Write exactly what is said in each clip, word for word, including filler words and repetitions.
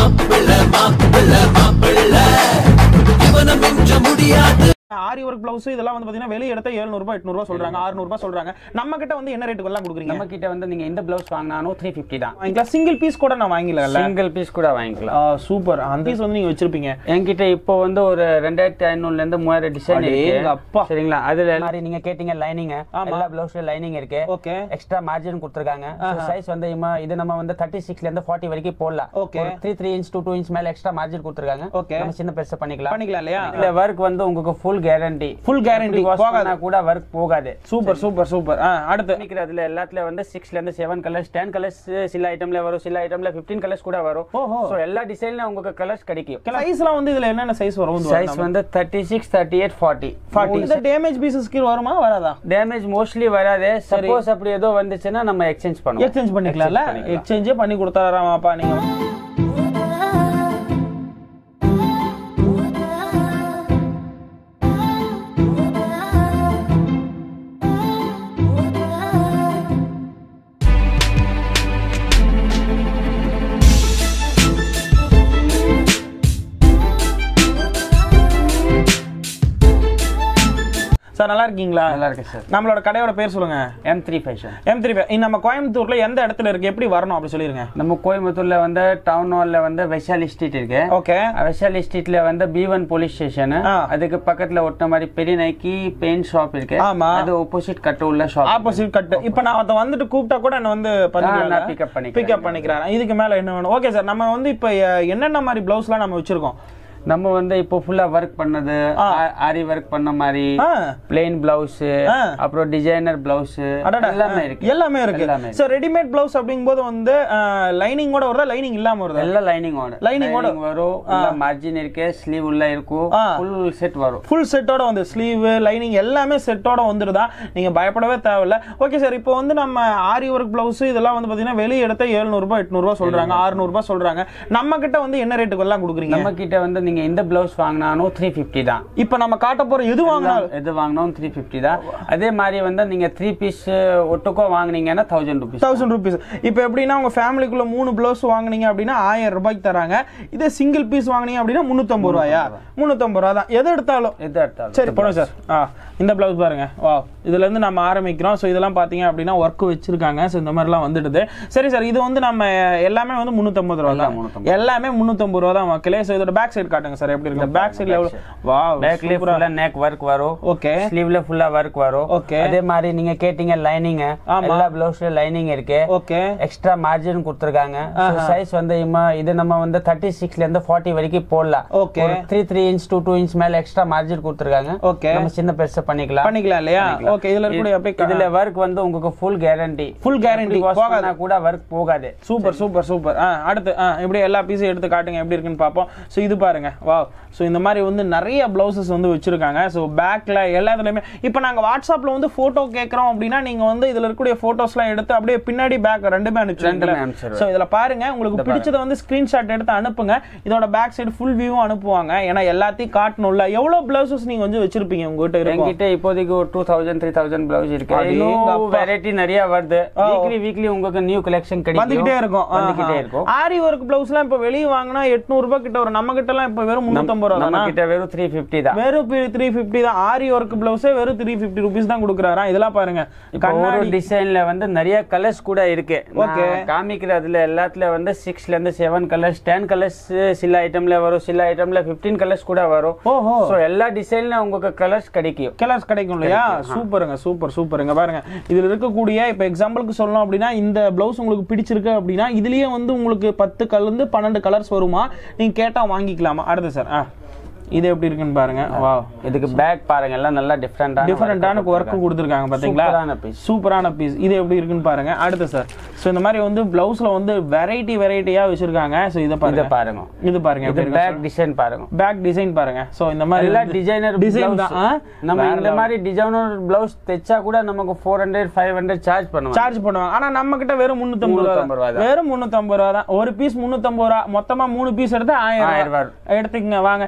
மாப்பிள்ளை மாப்பிள்ளை மாப்பிள்ளை இவனை மிஞ்ச முடியாது. ஆரி ஒர்க் பிளவுஸ் இதெல்லாம் வந்து பாத்தீங்கன்னா வெளிய எடுத்த எழுநூறு ரூபாய் எட்நூறு ரூபாய் சொல்றாங்க, அறுநூறு ரூபாய் சொல்றாங்க. நம்ம கிட்ட வந்து என்ன ரேட்டுக்கு எல்லாம் கொடுக்குறீங்க? நம்ம கிட்ட வந்து நீங்க இந்த பிளவுஸ் வாங்குனானோ மூன்று ஐம்பது தான் வாங்கிக்கலாம். சிங்கிள் பீஸ் கூட நான் வாங்கிக்கல, சிங்கிள் பீஸ் கூட வாங்கிக்கலாம். சூப்பர். அந்த பீஸ் வந்து நீங்க வச்சிருப்பீங்க என்கிட்ட இப்போ வந்து ஒரு ரெண்டாயிரத்தி ஐநூறுல இருந்து மூவாயிரம் டிசைன் இருக்கு. அப்பா சரிங்களா? அதுல மாதிரி நீங்க கேட்டீங்க லைனிங், எல்லா பிளவுஸ்ல லைனிங் இருக்கு. ஓகே. எக்ஸ்ட்ரா மார்ஜின் கொடுத்திருக்காங்க. சைஸ் வந்து இது நம்ம வந்து முப்பத்தி ஆறுல இருந்து நாற்பது வரைக்கும் போடலாம். ஓகே. மூன்று இன்ச் டூ இன்ச் மேல எக்ஸ்ட்ரா மார்ஜின் கொடுத்திருக்காங்க. ஓகே. நம்ம சின்ன பெருசா பண்ணிக்கலாம் பண்ணிக்கலாம் இல்லையா? இந்த வர்க் வந்து உங்களுக்கு ஃபுல் கேரண்டி, ஃபுல் கேரண்டி போகாத கூட வர்க் போகாது. Super super super. அடுத்து நிக்கிறதுல எல்லாத்துல வந்து ஆறுல இருந்து ஏழு கலர்ஸ், பத்து கலர்ஸ் சில ஐட்டம்ல வரும், சில ஐட்டம்ல பதினைந்து கலர்ஸ் கூட வரும். சோ எல்லா டிசைன்ல உங்களுக்கு கலர்ஸ் கிடைக்கும். சைஸ்லாம் வந்து இதுல என்னென்ன சைஸ் வரும்? சைஸ் வந்து முப்பத்தி ஆறு, முப்பத்தி எட்டு, நாற்பது. நாற்பது. இந்த டேமேஜ் பீசஸ் கீழ வருமா வராதா? டேமேஜ் மோஸ்ட்லி வராது. சப்போஸ் அப்படி ஏதோ வந்துச்சுன்னா நம்ம எக்ஸ்சேஞ்ச் பண்ணுவோம். எக்ஸ்சேஞ்ச் பண்ணிக்கலாம்ல? எக்ஸ்சேஞ்சே பண்ணி கொடுத்தாராமாப்பா நீங்க. சார் நல்லா இருக்கீங்களா? நல்லா இருக்கு சார். நம்மளோட கடையோட பேர் சொல்லுங்க. M three fashion. M three நம்ம கோயம்புத்தூர்ல எந்த இடத்துல இருக்கு, எப்படி வரணும் அப்படி சொல்லிருங்க. நம்ம கோயம்புத்தூர்ல வந்து டவுன் ஹால்ல வந்து வைசாலி ஸ்ட்ரீட் இருக்கு. ஓகே. வைசாலி ஸ்ட்ரீட்ல வந்து பி ஒன் போலீஸ் ஸ்டேஷன், அதுக்கு பக்கத்துல ஒட்ட மாதிரி பெரிய நைக்கி பெயிண்ட் ஷாப் இருக்கு. ஆமா. அது ஆப்போசிட் கட்டு உள்ள ஷாப். ஆப்போசிட் கட்டு. இப்போ நான் அத வந்துட்டு கூப்பிட்டா கூட என்ன வந்து நான் பிக்கப் பண்ணி பிக்கப் பண்ணிக்கிறேன். இதுக்கு மேல என்ன வேணும்? Okay sir. நம்ம வந்து இப்போ என்னென்ன மாதிரி பிளவுஸ்லாம் நம்ம வச்சிருக்கோம்? நம்ம வந்து இப்போ ஃபுல்லா ஒர்க் பண்ணது, ஆரி ஒர்க் பண்ண மாதிரி, பிளெயின் பிளவுஸ், அப்புறம் டிசைனர் பிளவுஸ் எல்லாமே இருக்கு. எல்லாமே இருக்கு. சோ ரெடிமேட் பிளவுஸ் அப்படிங்கும்போது வந்து லைனிங்கோட வருதா, லைனிங் இல்லாம வருதா? எல்லாம் லைனிங்கோட. லைனிங்கோட வரும். உள்ள மார்ஜின் இருக்கு, ஸ்லீவ் உள்ள இருக்கும், ஃபுல் செட் வரும். ஃபுல் செட்டோட வந்து ஸ்லீவ், லைனிங் எல்லாமே செட்டோட வந்துருதா. நீங்க பயப்படவே தேவையில்ல. Okay sir. இப்போ வந்து நம்ம ஆரி ஒர்க் பிளவுஸ் இதெல்லாம் வந்து பாத்தீங்கன்னா வெளிய எடுத்த எழுநூறு ரூபாய் எட்நூறு ரூபாய் சொல்றாங்க, அறுநூறு ரூபாய் சொல்றாங்க. நம்ம கிட்ட வந்து என்ன ரேட்டுக்கு எல்லாம் கொடுக்குறீங்க? நம்ம கிட்ட வந்து இந்த பிளவுஸ் வாங்கினானோ மூன்று ஐம்பது தான். இப்போ நம்ம காட்ட போற எது வாங்கினாலும் எது வாங்கினாலும் மூன்று ஐம்பது தான். அதே மாதிரி வந்து நீங்க த்ரீ பீஸ் ஒட்டுக்கோ வாங்குனீங்கன்னா ஆயிரம் ரூபாய். ஆயிரம் ரூபாய். இப்போ எப்படின்னா உங்க ஃபேமிலிக்குள்ள மூணு பிளவுஸ் வாங்குனீங்க அப்படின்னா ஆயிரம் ரூபாய்க்கு தராங்க. இதே சிங்கிள் பீஸ் வாங்குனீங்க அப்படின்னா முன்னூத்தி ஐம்பது ரூபாயா? முன்னூத்தி ஐம்பது ரூபா தான். எது எடுத்தாலும் எது எடுத்தாலும். சரி போறோம் சார். ஆ இந்த பிளவுஸ் பாருங்க. வா, இதுல இருந்து நம்ம ஆரம்பிக்கிறோம். ஸோ இதெல்லாம் பாத்தீங்க அப்படின்னா ஒர்க் வச்சிருக்காங்க. ஸோ இந்த மாதிரிலாம் வந்துடுது. சரி சார். இது வந்து நம்ம எல்லாமே வந்து முன்னூத்தி ஐம்பது ரூபா தான். எல்லாமே முன்னூத்தி ஐம்பது ரூபா தான் மக்களே. ஸோ இதோட பேக் சைடு காட்டுங்க சார். எப்படி இருக்கு பேக் சைடுல? வாவ், பேக்ல ஃபுல்லா neck work வரும். ஓகே. ஸ்லீவ்ல ஃபுல்லா work வரும். ஓகே. அதே மாதிரி நீங்க கேட்டிங்க லைனிங், எல்லா ப்ளவுஸ்ல லைனிங் இருக்கு. ஓகே. எக்ஸ்ட்ரா மார்ஜின் கொடுத்திருக்காங்க. சைஸ் வந்து இது நம்ம வந்து முப்பத்தி ஆறுல இருந்து நாற்பது வரைக்கும் போடலாம். ஓகே. மூன்று இன்ச் டூ இன்ச் மேல எக்ஸ்ட்ரா மார்ஜின் கொடுத்திருக்காங்க. ஓகே. நம்ம சின்ன பெருசா பண்ணிக்கலாம். பண்ணிக்கலாம் இல்லையா? ஓகே. இதுல கூட அப்படியே இதுல work வந்து உங்களுக்கு ஃபுல் கேரண்டி. Full guarantee. போகாத கூட work போகாது. Super super super. அடுத்து இப்படி எல்லா பீஸையும் எடுத்து காட்டுங்க எப்படி இருக்குன்னு பாப்போம். சோ இது பாருங்க. வாவ். சோ இந்த மாதிரி வந்து நிறைய பிளவுசஸ் வந்து வச்சிருக்காங்க. ஸோ பேக்ல எல்லாத்துலயுமே இப்போ நாங்க வாட்ஸ்அப்ல வந்து போட்டோ கேட்கறோம் அப்படின்னா நீங்க வந்து இதுல இருக்கக்கூடிய போட்டோஸ்லாம் எடுத்து அப்படியே பின்னாடி பேக் ரெண்டுமே அனுப்பிச்சிருங்க. ஸோ இதுல பாருங்க, உங்களுக்கு பிடிச்சதை வந்து ஸ்கிரீன்ஷாட் எடுத்து அனுப்புங்க. இதோட பேக் சைடு ஃபுல் வியூவும் அனுப்புவாங்க. ஏன்னா எல்லாத்தையும் காட்டணும்ல. எவ்வளவு பிளவுசஸ் நீங்க வந்து வச்சிருப்பீங்க உங்ககிட்ட? என்கிட்ட இப்போதைக்கு ஒரு two thousand three thousand blouse இருக்கு. வெரைட்டி நிறைய வருது. வீக்லி வீக்லி உங்களுக்கு நியூ கலெக்ஷன் வந்துகிட்டே இருக்கும். வந்துகிட்டே இருக்கும். ஆரி ஒர்க் பிளவுஸ்லாம் இப்போ வெளியே வாங்கினா எட்நூறு ரூபாய் கிட்ட வரும். நம்ம கிட்ட எல்லாம் இப்போ வெறும் முன்னூத்தி ஐம்பது ரூபாய் நம்ம கிட்ட வெறும் த்ரீ ஃபிஃப்டி தான். வெறும் த்ரீ ஃபிஃப்டி தான். ஆரி ஒர்க் பிளவுஸே வெறும் த்ரீ ஃபிஃப்டி ருபீஸ் தான் கொடுக்குறாரா. இதெல்லாம் பாருங்க. கண்ணாடி டிசைன்ல வந்து நிறைய கலர்ஸ் கூட இருக்கு. ஓகே. காமிக்கிறதுல எல்லாத்துல வந்து சிக்ஸ்ல இருந்து செவன் கலர்ஸ், டென் கலர்ஸ் சில ஐட்டம்ல வரும், சில ஐட்டம்ல பிப்டீன் கலர்ஸ் கூட வரும். ஓஹோ. சோ எல்லா டிசைன்ல உங்களுக்கு கலர்ஸ் கிடைக்கும். கலர்ஸ் கிடைக்கும் இல்லையா? சூப்பருங்க சூப்பர் சூப்பருங்க. பாருங்க இதுல இருக்கக்கூடிய இப்ப எக்ஸாம்பிளுக்கு சொல்லணும் அப்படின்னா இந்த பிளவுஸ் உங்களுக்கு பிடிச்சிருக்கு அப்படின்னா இதுலயே வந்து உங்களுக்கு பத்து கலந்து பன்னெண்டு கலர்ஸ் வருமா, நீங்க கேட்டா வாங்கிக்கலாமா? அடுத்து சார் இது எப்படி இருக்குன்னு பாருங்க. வாவ். இதுக்கு பேக் பாருங்க, எல்லாம் நல்லா டிஃபரண்டா டிஃபரண்டான வர்க் கொடுத்திருக்காங்க பாத்தீங்களா? சூப்பரான பீஸ். சூப்பரான பீஸ். இது எப்படி இருக்குன்னு பாருங்க. அடுத்து சார். சோ இந்த மாதிரி வந்து பிளவுஸ்ல வந்து வெரைட்டி வெரைட்டியா வச்சிருக்காங்க. சோ இத பாருங்க. இத பாருங்க. இது பாருங்க. இது பேக் டிசைன் பாருங்க. பேக் டிசைன் பாருங்க. சோ இந்த மாதிரி எல்லா டிசைனர் டிசைன் தான். நம்ம இந்த மாதிரி டிசைனர் பிளவுஸ் தைச்சா கூட நமக்கு four hundred five hundred charge பண்ணுவாங்க. சார்ஜ் பண்ணுவாங்க. ஆனா நம்ம கிட்ட வெறும் முன்னூத்தி ஐம்பது ரூபாய். வெறும் முன்னூத்தி ஐம்பது ரூபாய் தான். ஒரு பீஸ் முன்னூத்தி ஐம்பது ரூபாய். மொத்தமா மூணு பீஸ் எடுத்து ஆயிரம் ரூபாய் எடுத்துக்கங்க வாங்க. இப்போ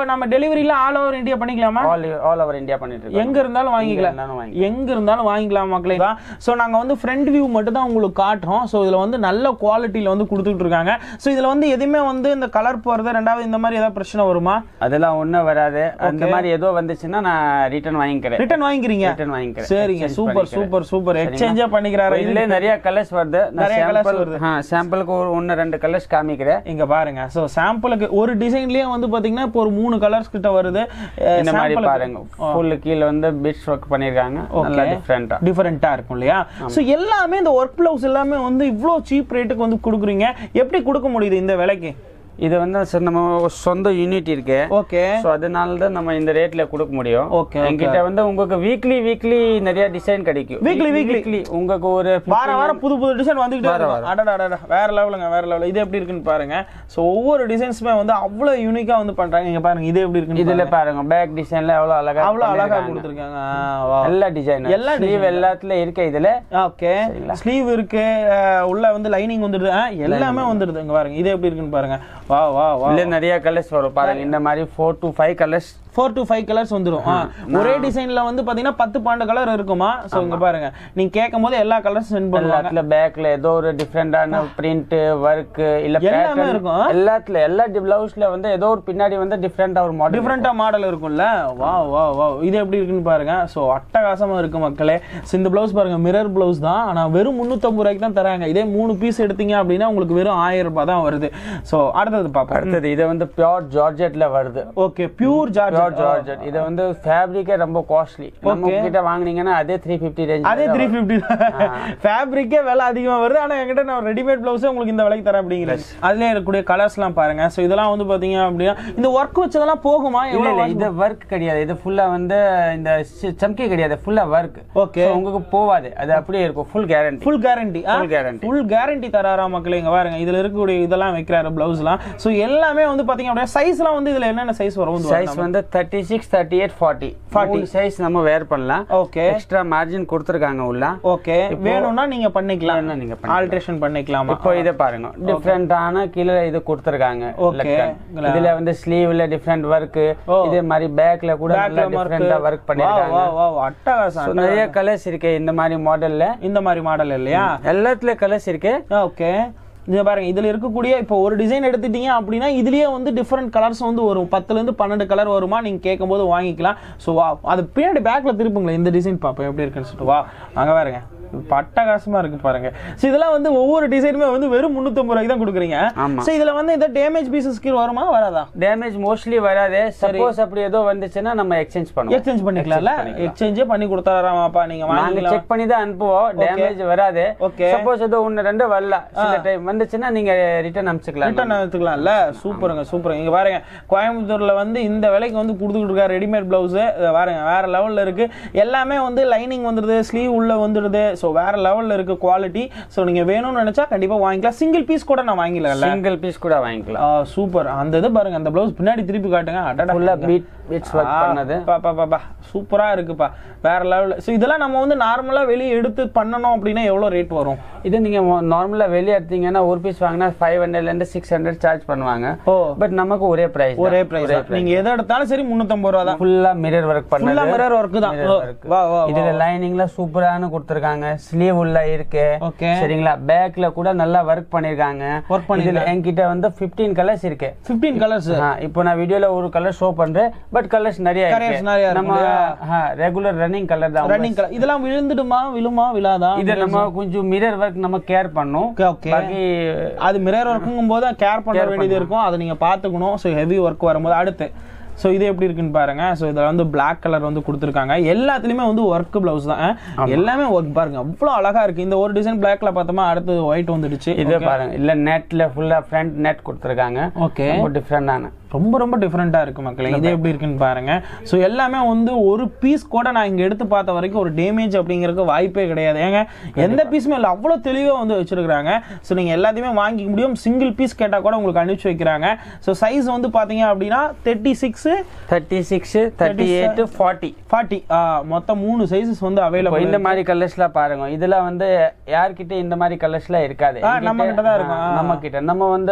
நம்ம டெலிவரியில ஆல் ஓவர் இந்தியா பண்ணிக்கலாமா? ஆல் ஆல் ஓவர் இந்தியா பண்ணிட்டு இருக்கோம். எங்க இருந்தாலும் வாங்கிக்கலாம், எங்க இருந்தாலும் வாங்கிக்கலாம் மக்களே. சோ நாங்க வந்து ஃப்ரண்ட் வியூ மட்டும் தான் உங்களுக்கு காட்டுறோம். சோ இதுல வந்து நல்ல குவாலிட்டியில வந்து கொடுத்துட்டு இருக்காங்க. சோ இதுல வந்து எதுவுமே வந்து இந்த கலர் போறது ரெண்டாவது இந்த மாதிரி ஏதாவது பிரச்சனை வருமா? அதெல்லாம் ஒண்ணும் வராது. அந்த மாதிரி ஏதோ வந்துச்சுன்னா நான் ரிட்டர்ன் வாங்கிக்கிறேன். ரிட்டர்ன் வாங்கிக்கிறீங்க? ரிட்டர்ன் வாங்கிக்கிறேன். சரிங்க, சூப்பர் சூப்பர் சூப்பர். எக்ஸ்சேஞ்சா பண்ணிக்கிறாரு. இதுல நிறைய கலர்ஸ் வருது. நிறைய கலர்ஸ் வருது. ஹா, சாம்பிளுக்கு ஒரு ஒன்னு ரெண்டு கலர்ஸ் காமிக்கிறேன். இங்க பாருங்க. சோ சாம்பிளுக்கு ஒரு டிசைன்லயே வந்து பாத்தீங்கன்னா இப்போ ஒரு மூணு கலர்ஸ் கிட்ட வருது. இந்த மாதிரி பாருங்க, ஃபுல் கீழ வந்து பிட்ஸ் வர்க் பண்ணிருக்காங்க. நல்லா டிஃபரண்டா டிஃபரண்டா இருக்கும் இல்லையா? சோ எல்லாமே இந்த வர்க் ப்ளவுஸ் எல்லாமே வந்து இவ்ளோ சீப் ரேட்டுக்கு வந்து கொடுக்குறீங்க. எப்படி கொடுக்க முடியுது இந்த விலைக்கு? இது வந்து நம்ம சொந்த யூனிட் இருக்கு. ஓகே. சோ அதனால தான் நம்ம இந்த ரேட்ல கொடுக்க முடியும். ஓகே. என்கிட்ட வந்து உங்களுக்கு வீக்லி வீக்லி நிறைய டிசைன் கிடைக்கும். வீக்லி வீக்லி உங்களுக்கு ஒரு வார வாரம் புது புது டிசைன் வந்துட்டே இருக்கும். அடடா அடடா வேற லெவலுங்க, வேற லெவல். இது எப்படி இருக்குன்னு பாருங்க. சோ ஒவ்வொரு டிசைன்ஸ்மே வந்து அவ்வளவு யூனிக்கா வந்து பண்றாங்க. இங்க பாருங்க இது எப்படி இருக்குன்னு. இதுல பாருங்க பேக் டிசைன்ல எவ்வளவு அழகா அவ்வளவு அழகா கொடுத்திருக்காங்க. எல்லா டிசைன் எல்லா ஸ்லீவ் எல்லாத்துல இருக்கு இதுல. ஓகே. ஸ்லீவ் இருக்கு, உள்ள வந்து லைனிங் வந்துடுது, எல்லாமே வந்துடுது. இங்க பாருங்க இது எப்படி இருக்குன்னு பாருங்க. வா வா வா. இல்ல நிறைய கலர்ஸ் வரும் பாருங்க. இந்த மாதிரி four to five colours four to five colours வந்துரும். ஒரே டிசைன்ல வந்து பாத்தீங்கன்னா பத்து பன்னெண்டு கலர் இருக்குமா? சோ இங்க பாருங்க, நீங்க கேக்கும்போது எல்லா கலர்ஸ் சென்ட் பண்ணுவாங்க. எல்லாத்துல பேக்ல ஏதோ ஒரு டிஃபரண்டான பிரிண்ட் வர்க் இல்ல எல்லாமே இருக்கும். எல்லாத்துல எல்லா பிளவுஸ்ல வந்து ஏதோ ஒரு பின்னாடி வந்து டிஃபரண்டா ஒரு மாடல் டிஃபரண்டா மாடல் இருக்கும்ல. வா வா வா. இது எப்படி இருக்குன்னு பாருங்க. சோ அட்டகாசமா இருக்கு மக்களே. இந்த பிளவுஸ் பாருங்க, மிரர் பிளவுஸ் தான். ஆனா வெறும் முன்னூத்தி ஐம்பது ரூபாய்க்கு தான் தராங்க. இதே மூணு பீஸ் எடுத்தீங்க அப்படின்னா உங்களுக்கு வெறும் ஆயிரம் ரூபாய் தான் வருது. சோ அடுத்தது பாப்போம். அடுத்தது இது வந்து பியூர் ஜார்ஜெட்ல வருது. Okay, pure georgette. ஜார்ஜெட் இது வந்து ஃபேப்ரிக்கே ரொம்ப காஸ்ட்லி. நம்ம கிட்ட வாங்குனீங்கன்னா அதே three fifty ரேஞ்ச். அதே three fifty ஃபேப்ரிக்கே விலை அதிகமா வருது. ஆனா என்கிட்ட நான் ரெடிமேட் பிளவுஸ் உங்களுக்கு இந்த விலைக்கு தரேன் அப்படிங்கிறது. அதுலயே இருக்கக்கூடிய கலர்ஸ்லாம் பாருங்க. சோ இதெல்லாம் வந்து பாத்தீங்க அப்படின்னா இந்த வர்க் வச்சதெல்லாம் போகுமா? இல்ல இல்ல, இது வர்க் கிடையாது. இது ஃபுல்லா வந்து இந்த சம்கி கிடையாது, ஃபுல்லா வர்க். ஓகே. உங்களுக்கு போவாது, அது அப்படியே இருக்கும். Full guarantee. Full guarantee. Full guarantee. Full guarantee தராரா மக்களே. இங்க பாருங்க இதுல இருக்கக்கூடிய இதெல்லாம் வைக்கிறாரு பிளவுஸ்லாம். சோ எல்லாமே வந்து பாத்தீங்க அப்படின்னா சைஸ்லாம் வந்து இதுல என்னென்ன சைஸ் வரும்? சைஸ் வந்து thirty-six, thirty-eight, forty. forty size நம்ம வேர் பண்ணலாம். ஓகே. எக்ஸ்ட்ரா மார்ஜின் கொடுத்திருக்காங்க உள்ள. ஓகே. வேணும்னா நீங்க பண்ணிக்கலாம், நீங்க ஆல்டரேஷன் பண்ணிக்கலாம். இப்போ இத பாருங்க, டிஃபரண்டான கீழ இது கொடுத்திருக்காங்க. ஓகே. இதுல வந்து ஸ்லீவ்ல டிஃபரண்ட் வர்க், இதே மாதிரி பேக்ல கூட நல்ல டிஃபரண்டா வர்க் பண்ணிருக்காங்க. வா வா வா, அட்டகாசம். நிறைய கலர்ஸ் இருக்கு இந்த மாதிரி மாடல்ல. இந்த மாதிரி மாடல் இல்லையா? எல்லாத்துல கலர்ஸ் இருக்கு. ஓகே. இங்க பாருங்க இதுல இருக்கக்கூடிய இப்போ ஒரு டிசைன் எடுத்துட்டீங்க அப்படின்னா இதுலயே வந்து டிஃபரெண்ட் கலர்ஸ் வந்து வரும். பத்துல இருந்து பன்னெண்டு கலர் வருமா? நீங்க கேட்கும் போது வாங்கிக்கலாம். ஸோ வா, அது பின்னாடி பேக்ல திருப்புங்களேன். இந்த டிசைன் பாப்போம் எப்படி இருக்குன்னு சொல்லிட்டு. வா அங்க பாருங்க, பட்டகாசமா இருக்கு பாருங்க. சோ இதெல்லாம் வந்து ஒவ்வொரு டிசைனுமே வந்து வெறும் முன்னூத்தி ஐம்பது ரூபாய்க்கு தான் கொடுக்குறீங்க. சோ இதுல வந்து இந்த டேமேஜ் பீசஸ் கீழ வருமா வராதா? டேமேஜ் மோஸ்ட்லி வராது. சப்போஸ் அப்படி ஏதோ வந்துச்சுன்னா நம்ம எக்ஸ்சேஞ்ச் பண்ணுவோம். எக்ஸ்சேஞ்ச் பண்ணிக்கலாம்ல? எக்ஸ்சேஞ்சே பண்ணி கொடுத்தாராமாப்பா. நீங்க வாங்கலாம், செக் பண்ணி தான் அனுப்புவோம். டேமேஜ் வராது. சப்போஸ் ஏதோ ஒன்னு ரெண்டு வரல, சில டைம் வந்துச்சுன்னா நீங்க ரிட்டர்ன் அனுப்பிச்சுக்கலாம். ரிட்டர்ன் அனுப்பிச்சுக்கலாம்ல? சூப்பருங்க சூப்பருங்க. இங்க பாருங்க கோயம்புத்தூர்ல வந்து இந்த விலைக்கு வந்து கொடுத்துட்டு இருக்காரு ரெடிமேட் பிளவுஸ். பாருங்க வேற லெவல்ல இருக்கு. எல்லாமே வந்து லைனிங் வந்துடுது, ஸ்லீவ் உள்ள வந்துடுது. சோ வேற லெவல்ல இருக்கு குவாலிட்டி. சோ நீங்க வேணும்னு நினைச்சா கண்டிப்பா வாங்கிக்கலாம். சிங்கிள் பீஸ் கூட நான் வாங்கிக்கலாம். சிங்கிள் பீஸ் கூட வாங்கிக்கலாம். சூப்பர். அந்த இது பாருங்க, அந்த பிளவுஸ் பின்னாடி திருப்பி காட்டுங்க. அடடா, ஃபுல்லா பீட் பீட்ஸ் வர்க் பண்ணது. பாப்பா பாப்பா சூப்பரா இருக்குப்பா, வேற லெவல். சோ இதெல்லாம் நம்ம வந்து நார்மலா வெளிய எடுத்து பண்ணனும் அப்படினா எவ்வளவு ரேட் வரும்? இது நீங்க நார்மலா வெளிய எடுத்தீங்கன்னா ஒரு பீஸ் வாங்குனா five hundred ல இருந்து six hundred சார்ஜ் பண்ணுவாங்க. பட் நமக்கு ஒரே பிரைஸ். ஒரே பிரைஸ். நீங்க எதை எடுத்தாலும் சரி முன்னூத்தி ஐம்பது ரூபாய் தான். ஃபுல்லா மிரர் வர்க் பண்ணது. ஃபுல்லா மிரர் வர்க் தான். வா வா. இதுல லைனிங்ல சூப்பரான கொடுத்திருக்காங்க. ஸ்லீவ் உள்ள இருக்கு. சரிங்களா? பேக்ல கூட நல்லா வர்க் பண்ணிருக்காங்க. வர்க் பண்ணி இதுல என்கிட்ட வந்து fifteen கலர்ஸ் இருக்கு. fifteen colours. இப்போ நான் வீடியோல ஒரு கலர் ஷோ பண்றேன். பட் கலர்ஸ் நிறைய இருக்கு. நம்ம ரெகுலர் ரன்னிங் கலர் தான். Running colour. இதெல்லாம் விழுந்துடுமா, விழுமா விழாதா? இத நம்ம கொஞ்சம் மிரர் வர்க் நம்ம கேர் பண்ணனும். பாக்கி அது மிரர் வர்க்குங்கும் போது கேர் பண்ண வேண்டியது இருக்கும். அதை நீங்க பாத்துக்கணும். சோ ஹெவி வர்க் வரும்போது அடுத்து சோ இது எப்படி இருக்குன்னு பாருங்க. சோ இதுல வந்து Black கலர் வந்து கொடுத்திருக்காங்க. எல்லாத்துலயுமே வந்து வர்க் பிளவுஸ் தான். எல்லாமே வர்க் பாருங்க, அவ்வளவு அழகா இருக்கு. இந்த ஒரு டிசைன் Blackல பார்த்தோமா, அடுத்து ஒயிட் வந்துடுச்சு. இத பாருங்க, இல்ல நெட்ல ஃபுல்லா ஃப்ரண்ட் நெட் கொடுத்திருக்காங்க. ஓகே. ரொம்ப டிஃபரண்டான, ரொம்ப ரொம்ப டிஃபரெண்டா இருக்கு மக்களே. இது எப்படி இருக்குன்னு பாருங்க. சோ எல்லாமே வந்து ஒரு பீஸ் கூட நான் இங்க எடுத்து பார்த்த வரைக்கும் ஒரு டேமேஜ் அப்படிங்கறதுக்கு வாய்ப்பே கிடையாது. ஏங்க எந்த பீஸுமே இல்ல, அவ்வளவு தெளிவா வந்து வச்சிருக்காங்க. சோ நீங்க எல்லாத்தையுமே வாங்கிக்க முடியும். சிங்கிள் பீஸ் கேட்டா கூட உங்களுக்கு அனுப்பிச்சு வைக்கிறாங்க. சோ சைஸ் வந்து பாத்தீங்க அப்படின்னா thirty-six, thirty-six, thirty-eight, forty. forty மொத்தம் மூணு சைஸஸ் வந்து அவைலபிள். இந்த மாதிரி கலர்ஸ்ல பாருங்க. இதுல வந்து யார்கிட்ட இந்த மாதிரி கலர்ஸ்ல இருக்காது. நம்ம கிட்ட தான் இருக்கும். நம்ம கிட்ட நம்ம வந்து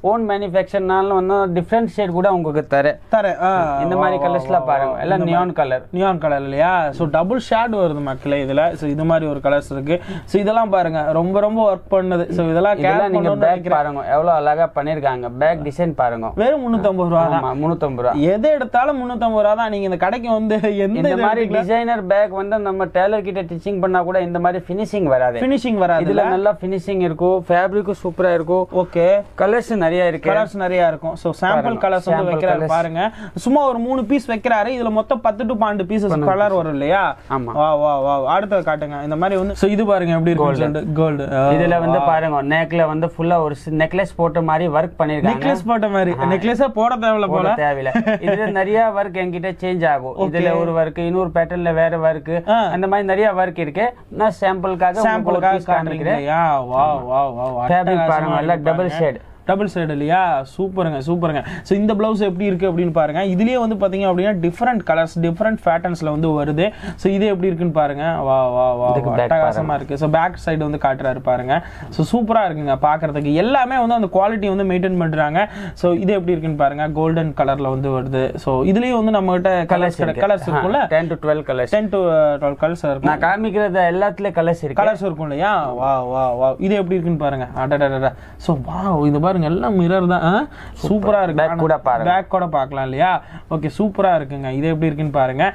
ஓன் மேனுஃபேக்சர்னால வந்து டிஃப்ரெண்ட் ஷேட் கூட உங்களுக்கு தர தர இந்த மாதிரி கலர்ஸ்லாம் பாருங்க எல்லாம் நியான் கலர் நியான் கலர் இல்லையா ஸோ டபுள் ஷேட் வருது மக்களே இதுல ஸோ இது மாதிரி ஒரு கலர்ஸ் இருக்கு ஸோ இதெல்லாம் பாருங்க ரொம்ப ரொம்ப ஒர்க் பண்ணுது ஸோ இதெல்லாம் இதெல்லாம் நீங்க பேக் பாருங்க எவ்வளவு அழகா பண்ணிருக்காங்க பேக் டிசைன் பாருங்க வெறும் முன்னூத்தம்பது ரூபா தான் முன்னூத்தம்பது ரூபா எது எடுத்தாலும் முன்னூத்தம்பது ரூபா தான் நீங்க இந்த கடைக்கு வந்து எந்த இந்த மாதிரி டிசைனர் பேக் வந்து நம்ம டெய்லர் கிட்ட ஸ்டிச்சிங் பண்ணா கூட இந்த மாதிரி ஃபினிஷிங் வராது ஃபினிஷிங் வராது இதுல நல்லா ஃபினிஷிங் இருக்கும் ஃபேப்ரிக்கும் சூப்பரா இருக்கும் ஓகே கலர்ஸ் நிறைய இருக்கு கலர்ஸ் நிறைய இருக்கும் சோ சாம்பிள் கலர்ஸ் வந்து வைக்கிறாரு பாருங்க சும்மா ஒரு மூணு பீஸ் வைக்கிறாரு இதுல மொத்தம் பத்து டு பன்னெண்டு பீசஸ் கலர் வரும் இல்லையா வா வா வா அடுத்து காட்டுங்க இந்த மாதிரி வந்து சோ இது பாருங்க எப்படி இருக்கு கோல்ட் இதுல வந்து பாருங்க நெக்ல வந்து ஃபுல்லா ஒரு நெக்லஸ் போட்ட மாதிரி வர்க் பண்ணிருக்காங்க நெக்லஸ் போட்ட மாதிரி நெக்லஸே போட தேவையில்ல போல தேவையில்ல இதுல நிறைய வர்க் என்கிட்ட சேஞ்ச் ஆகும் இதுல ஒரு வர்க் இன்னொரு பேட்டர்ன்ல வேற வர்க் அந்த மாதிரி நிறைய வர்க் இருக்கு நான் சாம்பிளுக்காக சாம்பிளுக்காக காட்டுறேன் வா வா வா ஃபேப்ரிக் பாருங்க எல்லாம் டபுள் ஷேட் டபுள் சைடு இல்லையா சூப்பருங்க சூப்பருங்க ஸோ இந்த பிளவுஸ் எப்படி இருக்கு அப்படின்னு பாருங்க இதுலயே வந்து பாத்தீங்க அப்படின்னா டிஃப்ரெண்ட் கலர்ஸ் டிஃப்ரெண்ட் பேட்டர்ன்ஸ்ல வந்து வருது ஸோ இது எப்படி இருக்குன்னு பாருங்க வா வா வா அட்டகாசமா இருக்கு ஸோ பேக் சைடு வந்து காட்டுறாரு பாருங்க ஸோ சூப்பரா இருக்குங்க பாக்குறதுக்கு எல்லாமே வந்து அந்த குவாலிட்டி வந்து மெயின்டைன் பண்றாங்க ஸோ இது எப்படி இருக்குன்னு பாருங்க கோல்டன் கலர்ல வந்து வருது ஸோ இதுலயே வந்து நம்ம கிட்ட கலர்ஸ் கலர்ஸ் இருக்கும்ல ten to twelve colours ten to twelve colours இருக்கும் நான் காமிக்கிறது எல்லாத்துலயும் கலர்ஸ் இருக்கு கலர்ஸ் இருக்கும் இல்லையா வா வா வா இது எப்படி இருக்குன்னு பாருங்க அடடடடா ஸோ வா இது பாருங்க எல்லாம் மிரர் தான் சூப்பரா இருக்கு பேக் கூட பாருங்க பேக் கூட பார்க்கலாம் இல்லையா ஓகே சூப்பரா இருக்குங்க இது எப்படி இருக்குன்னு பாருங்க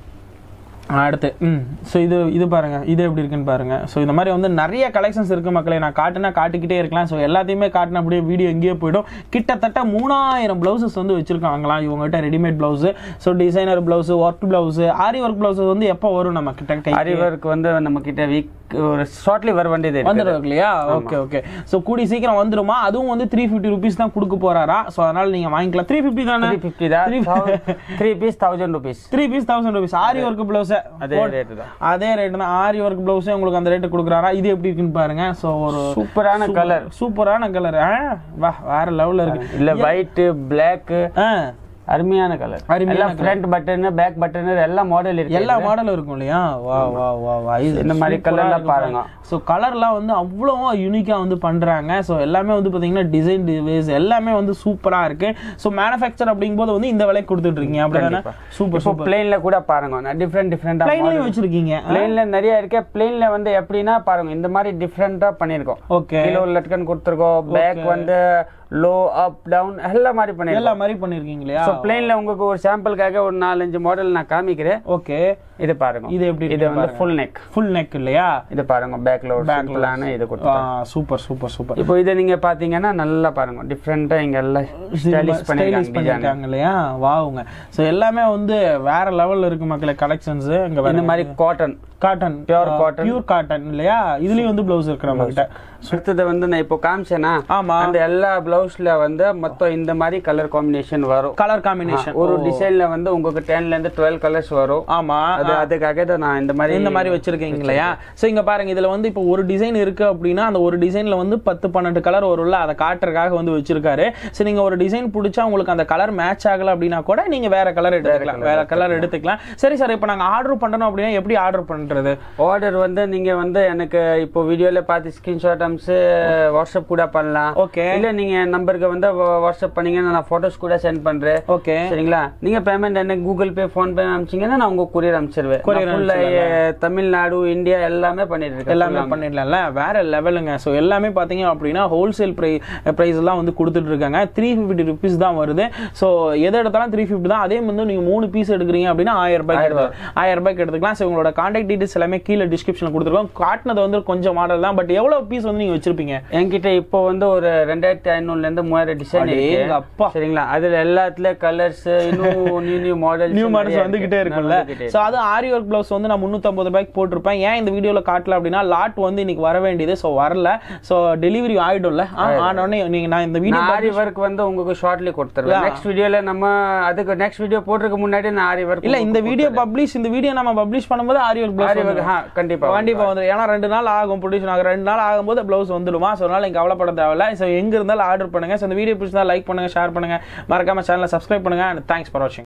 அடுத்து ம் ஸோ இது இது பாருங்க இது எப்படி இருக்குன்னு பாருங்க ஸோ இந்த மாதிரி வந்து நிறைய கலெக்ஷன்ஸ் இருக்கு மக்களே நான் காட்டுனா காட்டிக்கிட்டே இருக்கலாம் ஸோ எல்லாத்தையுமே காட்டினா அப்படியே வீடியோ எங்கேயோ போயிடும் கிட்டத்தட்ட மூணாயிரம் பிளவுசஸ் வந்து வச்சிருக்காங்களாம் இவங்ககிட்ட readymade blouse so designer blouse work blouse aari work blouse வந்து எப்போ வரும் நம்ம கிட்ட ஆரி ஒர்க் வந்து நம்ம கிட்ட வீக் ஒரு ஷார்ட்லி வர வேண்டியது வந்துடும் இல்லையா ஓகே ஓகே ஸோ கூடி சீக்கிரம் வந்துருமா அதுவும் வந்து த்ரீ ஃபிஃப்டி ருபீஸ் தான் கொடுக்க போறாரா ஸோ அதனால நீங்க வாங்கிக்கலாம் த்ரீ ஃபிஃப்டி தானே த்ரீ ஃபிஃப்டி தான் three piece thousand rupees three piece thousand rupees aari work blouse அதே ரேட் தான் அதே ரேட் தான் ஆரி ஒர்க் பிளவுஸ் உங்களுக்கு அந்த ரேட் கொடுக்குறாரா இது எப்படி இருக்குன்னு பாருங்க ஸோ ஒரு சூப்பரான கலர் சூப்பரான கலர் வா வேற லெவல்ல இருக்கு இல்ல ஒயிட் பிளாக் அருமையான கலர் எல்லாம் ஃப்ரண்ட் பட்டன் பேக் பட்டன் எல்லா மாடல் இருக்கு எல்லா மாடலும் இருக்கும் இல்லையா வா வா வா வா இந்த மாதிரி கலர்லாம் பாருங்க ஸோ கலர்லாம் வந்து அவ்வளோ யூனிக்கா வந்து பண்றாங்க ஸோ எல்லாமே வந்து பாத்தீங்கன்னா டிசைன் டிவைஸ் எல்லாமே வந்து சூப்பரா இருக்கு ஸோ மேனுஃபேக்சர் அப்படிங்கும்போது வந்து இந்த விலைக்கு கொடுத்துட்டு இருக்கீங்க அப்படிதானே சூப்பர் சூப்பர் பிளேன்ல கூட பாருங்க டிஃப்ரெண்ட் டிஃப்ரெண்டா பிளேன்ல வச்சிருக்கீங்க பிளேன்ல நிறைய இருக்கு பிளேன்ல வந்து எப்படின்னா பாருங்க இந்த மாதிரி டிஃப்ரெண்டா பண்ணிருக்கோம் ஓகே கிலோ லட்கன் கொடுத்துருக்கோம் பேக் வந்து லோ அப் டவுன் எல்லா மாதிரி பண்ணி எல்லா மாதிரி பண்ணிருக்கீங்க இல்லையா சோ பிளேன்ல உங்களுக்கு ஒரு சாம்பிளுக்காக ஒரு நாலஞ்சு மாடல் நான் காமிக்கிறேன் ஓகே இது பாருங்க இது எப்படி இது வந்து ஃபுல் நெக் ஃபுல் நெக் இல்லையா இது பாருங்க பேக்ல ஒரு சிம்பிளான இது கொடுத்தாங்க சூப்பர் சூப்பர் சூப்பர் இப்போ இத நீங்க பாத்தீங்கன்னா நல்லா பாருங்க டிஃபரண்டா இங்க எல்லாம் ஸ்டைலிஷ் பண்ணிருக்காங்க இல்லையா வாவுங்க சோ எல்லாமே வந்து வேற லெவல்ல இருக்கு மக்களே கலெக்ஷன்ஸ் இங்க இந்த மாதிரி cotton cotton pure cotton pure cotton இல்லையா இதுலயும் வந்து ப்ளவுஸ் இருக்கு நம்ம கிட்ட அடுத்தது வந்து நான் இப்போ காமிச்சேனா ஆமா அந்த எல்லா பிளவுஸ்ல வந்து மொத்தம் இந்த மாதிரி கலர் காம்பினேஷன் வரும் கலர் காம்பினேஷன் ஒரு டிசைன்ல வந்து உங்களுக்கு டென்ல இருந்து டுவெல் கலர்ஸ் வரும் ஆமா அது அதுக்காக தான் நான் இந்த மாதிரி இந்த மாதிரி வச்சிருக்கீங்க இல்லையா சோ இங்க பாருங்க இதுல வந்து இப்போ ஒரு டிசைன் இருக்கு அப்படின்னா அந்த ஒரு டிசைன்ல வந்து பத்து பன்னெண்டு கலர் வரும்ல அதை காட்டுறதுக்காக வந்து வச்சிருக்காரு சோ நீங்க ஒரு டிசைன் பிடிச்சா உங்களுக்கு அந்த கலர் மேட்ச் ஆகல அப்படின்னா கூட நீங்க வேற கலர் எடுத்துக்கலாம் வேற கலர் எடுத்துக்கலாம் சரி சார் இப்போ நாங்க ஆர்டர் பண்றோம் அப்படின்னா எப்படி ஆர்டர் பண்றது ஆர்டர் வந்து நீங்க வந்து எனக்கு இப்போ வீடியோல பார்த்து ஸ்கிரீன்ஷாட் அம்சு வாட்ஸ்அப் கூட பண்ணலாம் ஓகே இல்ல நீங்க நம்பருக்கு வந்து வாட்ஸ்அப் பண்ணீங்கன்னா நான் போட்டோஸ் கூட சென்ட் பண்றேன் ஓகே சரிங்களா நீங்க பேமெண்ட் எனக்கு கூகுள் பே போன் பே அனுப்பிச்சீங்கன்னா நான் உங்க கொரியர் அனுப்பிச்சிருவேன் தமிழ்நாடு இந்தியா எல்லாமே பண்ணிட்டு இருக்கேன் எல்லாமே பண்ணிடலாம்ல வேற லெவலுங்க ஸோ எல்லாமே பாத்தீங்க அப்படின்னா ஹோல்சேல் பிரைஸ் எல்லாம் வந்து கொடுத்துட்டு இருக்காங்க த்ரீ ஃபிஃப்டி ருபீஸ் தான் வருது ஸோ எதை எடுத்தாலும் த்ரீ ஃபிஃப்டி தான் அதே வந்து நீங்க மூணு பீஸ் எடுக்கிறீங்க அப்படின்னா ஆயிரம் ரூபாய் ஆயிரம் ரூபாய்க்கு எடுத்துக்கலாம் ஸோ உங்களோட கான்டாக்ட் டீடைல்ஸ் எல்லாமே கீழே டிஸ்கிரிப்ஷன்ல கொடுத்துருக்கோம் காட்டினது வந்து கொஞ்சம் மாடல் தான் பட் எவ்வளவு பீஸ் வந்து நீங்க வச்சிருப்பீங்க என்கிட்ட இப்போ வந்து ஒரு ரெண்டாயிரத்தி ஐநூறுல இருந்து மூவாயிரம் டிசைன் இருக்கு அப்பா சரிங்களா அதுல எல்லாத்துல கலர்ஸ் இன்னும் new new model new models வந்துகிட்டே இருக்கும்ல சோ அது ஆரி ஒர்க் ப்ளவுஸ் வந்து நான் முன்னூத்தி ஐம்பது ரூபாய்க்கு போட்டிருப்பேன் ஏன் இந்த வீடியோல காட்டல அப்படின்னா லாட் வந்து இன்னைக்கு வர வேண்டியது சோ வரல சோ டெலிவரி ஆயிடும்ல ஆனோடனே நீங்க நான் இந்த வீடியோ ஆரி ஒர்க் வந்து உங்களுக்கு ஷார்ட்லி கொடுத்துருவேன் நெக்ஸ்ட் வீடியோல நம்ம அதுக்கு நெக்ஸ்ட் வீடியோ போடுறதுக்கு முன்னாடி நான் ஆரி ஒர்க் இல்ல இந்த வீடியோ பப்ளிஷ் இந்த வீடியோ நம்ம பப்ளிஷ் பண்ணும்போது ஆரி ஒர்க் ப்ளவுஸ் கண்டிப்பா கண்டிப்பா வந்து ஏன்னா ரெண்டு நாள் ஆகும் ப்ரொடியூஸ் ஆகும் ரெண்டு நாள் ஆகும்போது ப்ளவுஸ் வந்துடுமா ஸோ அதனால நீங்க கவலைப்பட தேவையில்ல ஸோ எங்க இருந்தாலும் ஆர்டர் பண்ணுங்க ஸோ இந்த வீடியோ பிடிச்சா லைக் பண்ணுங்க ஷேர் பண்ணுங்க மறக்காம சேனலை சப்ஸ்கிரைப் பண்ணுங்க அண்ட் தேங்க்ஸ் ஃபார் வாட்சிங்